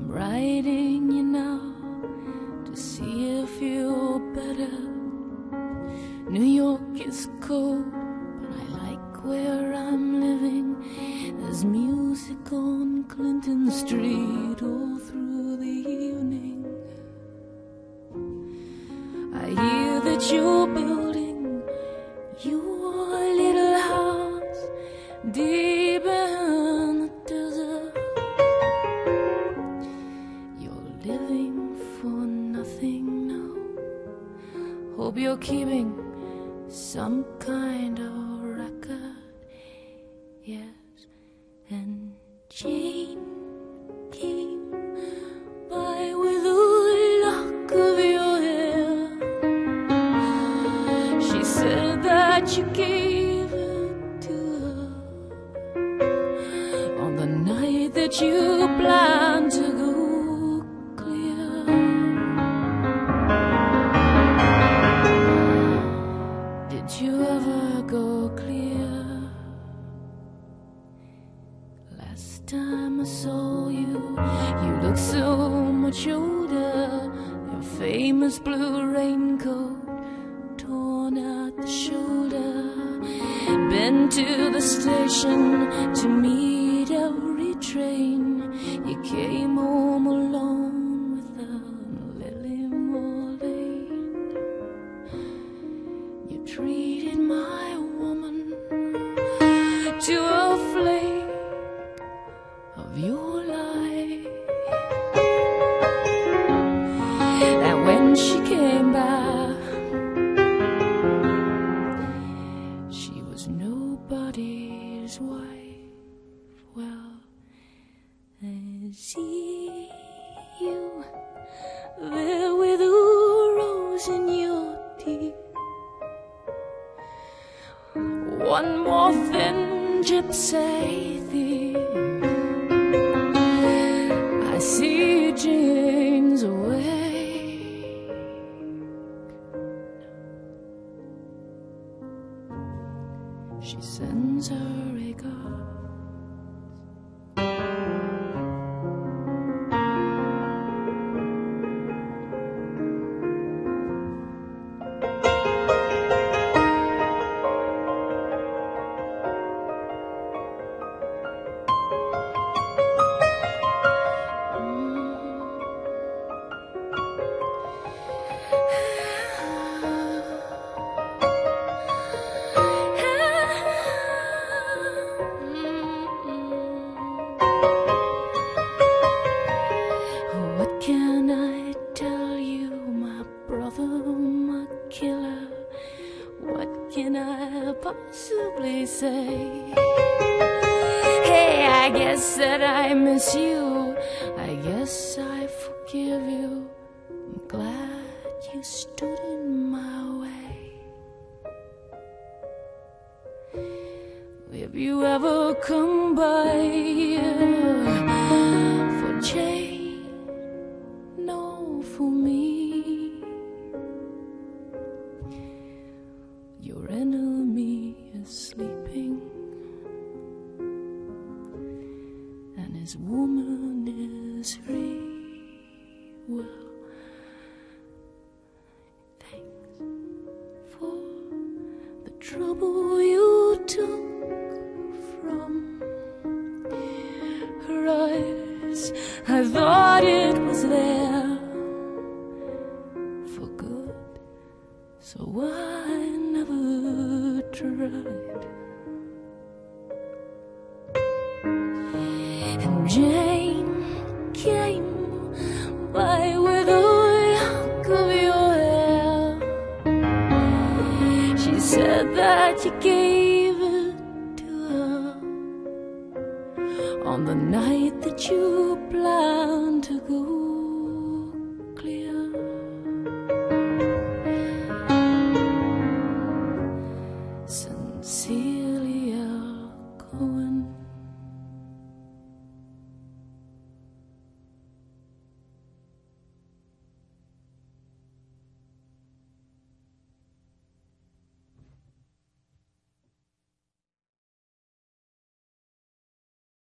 writing you now to see if you're better. New York is cold, but I like where I'm living. There's music on Clinton Street all through the evening. I hear that you're building your little house deep in the desert. You're living for nothing now. Hope you're keeping some kind of record. Yes, and Jane came by with a lock of your hair. She said that you gave it to her on the night that you planned to go clear. Did you ever go clear? Last time I saw you, you looked so much older. Your famous blue raincoat torn at the shoulder. Been to the station to meet every train. You came home alone with a Lily Marlene. You treated my woman to a flake of your life. And when she came back, she was nobody's wife. Well, I see you there with a rose in your teeth. One more thin gypsy thief. I see Jane's awake. She sends her regards. What can I tell you, my brother, my killer? What can I possibly say? Hey, I guess that I miss you. I guess I forgive you. I'm glad you stood in my way. If you ever come by here for change, no, for me, your enemy is sleeping, and his woman is free. Well, thanks for the trouble you took from her eyes. I thought it was there for good, so I never tried. And Jane came by with a lock of your hair. She said that you gave it to her on the night that you planned to go